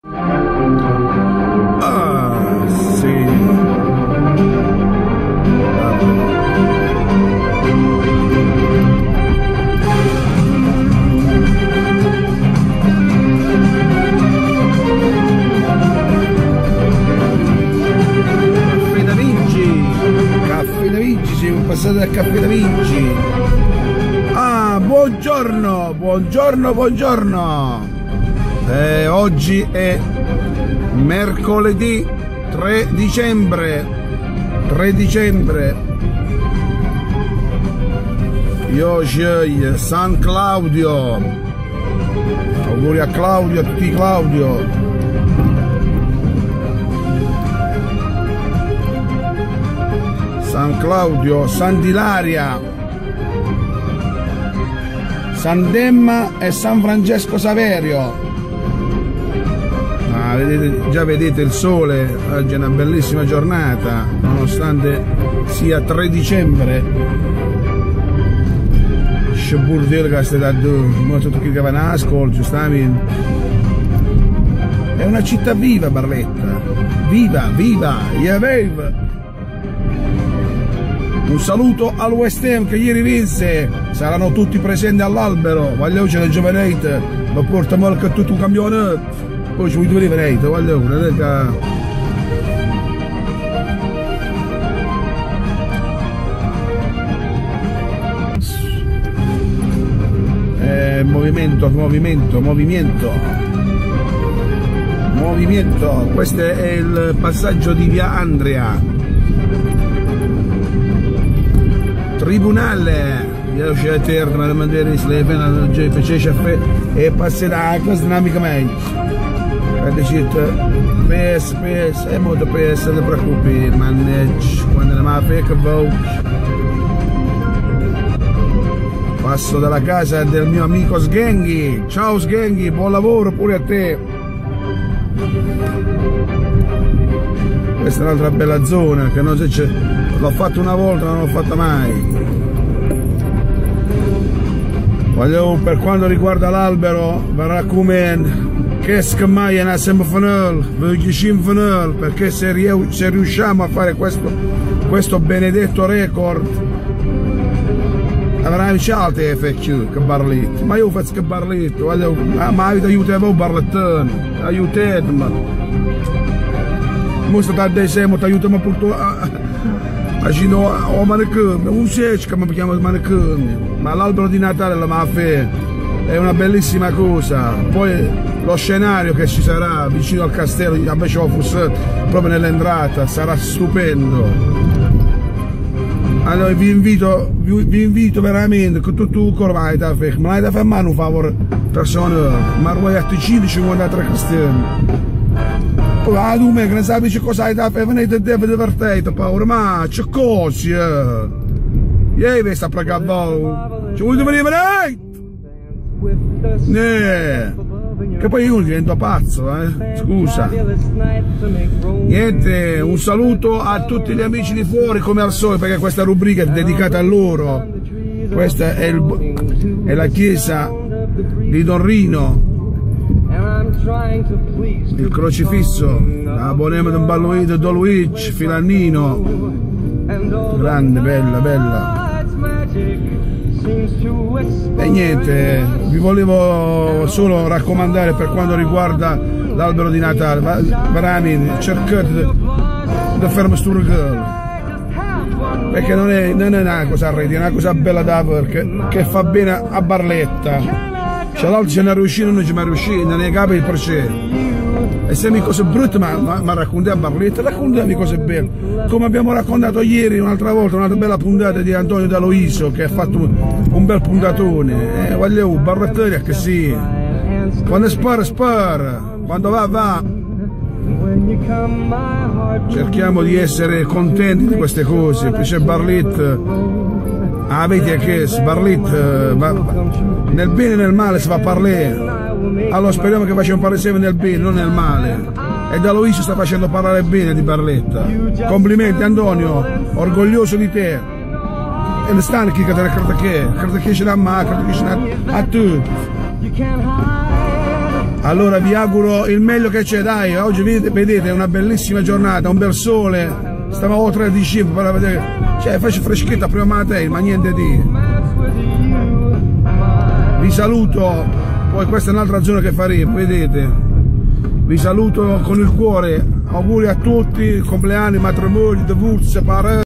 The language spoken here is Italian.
Ah, sì. Caffè da Vinci, siamo passati al Caffè da Vinci. Ah, buongiorno, buongiorno, buongiorno. Oggi è mercoledì 3 dicembre. Io sceglio San Claudio. Auguri a Claudio, a tutti Claudio. San Claudio, Sant'Ilaria, San Demma e San Francesco Saverio. Ah, vedete, già vedete il sole, oggi è una bellissima giornata, nonostante sia 3 dicembre. Sciburdello che stai da dove, tutto chi che va in ascolto, giustamente. È una città viva, Barletta, viva, viva, yeah, babe. Un saluto al West Ham che ieri vinse, saranno tutti presenti all'albero, voglio c'è il giovanetto, lo porta molto tutto un campionato, poi ci vuoi due riveretto, voglio movimento, questo è il passaggio di via Andrea. Tribunale, io c'è eterna, la mandiera di Slevena, non c'è caffè e passerà così dinamicamente. E dice, PS, è molto PS, non ti preoccupi, mannaggia, quando ne va a fare che voce. Passo dalla casa del mio amico Sghenghi, ciao Sghenghi, buon lavoro pure a te. Questa è un'altra bella zona che non c'è, l'ho fatta una volta, non l'ho fatta mai. Voglio, per quanto riguarda l'albero, verrà come che mai è sempre finale, perché se riusciamo a fare questo benedetto record avrà alte effetti che Barletta, ma io faccio che Barletta, ma avete aiutato Barlettone, aiutatemi. Mostra da decimo, ti aiutiamo a Gino o manicomio, un secco che mi chiama manicomio, ma l'albero di Natale la Mafè è una bellissima cosa, poi lo scenario che ci sarà vicino al castello, invece ho Fussetto, proprio nell'entrata, sarà stupendo. Allora vi invito veramente che tu corvai da fare, ma da fare un favore personale, ma vuoi a 53 castelli. Ah, tu me che ne sai cosa hai da fare, venite deve divertire, paura, ma c'è cose, ieri sta a voi, ci vuoi venire, che poi io divento pazzo, scusa. Niente, un saluto a tutti gli amici di fuori come al solito, perché questa rubrica è dedicata a loro. Questa è la chiesa di Don Rino, il crocifisso, la Bonema di Balluido, Don Luigi, Filannino, grande, bella, bella. E niente, vi volevo solo raccomandare per quanto riguarda l'albero di Natale, veramente cercate di fare questo regalo, perché non è una cosa reti, è una cosa bella da perché che fa bene a Barletta. C'è l'altro ce ne è riuscito, non ci è riuscito, non ne capi il perché. E se mi cose brutte ma racconti a Barletta, raccontiamo cose belle. Come abbiamo raccontato ieri un'altra volta, un'altra bella puntata di Antonio D'Aloisio che ha fatto un bel puntatone. Voglio Barletteria che sì. Quando spara, quando va. Cerchiamo di essere contenti di queste cose, c'è Barletta. Avete che Barletta nel bene e nel male si va a parlare. Allora speriamo che facciamo parlare sempre nel bene, non nel male. E D'Aloisio sta facendo parlare bene di Barletta. Complimenti Antonio, orgoglioso di te. E ne stanno chi che te ne crede che ce l'ha ma, crede che ce l'ha a tu. Allora vi auguro il meglio che c'è, dai, oggi vedete è una bellissima giornata, un bel sole, stavamo 3 dicembre per vedere, cioè faccio freschetta prima mattina, ma niente di. Vi saluto, poi questa è un'altra zona che faremo, vedete, vi saluto con il cuore, auguri a tutti, compleanni, matrimoni, divorzi, separati.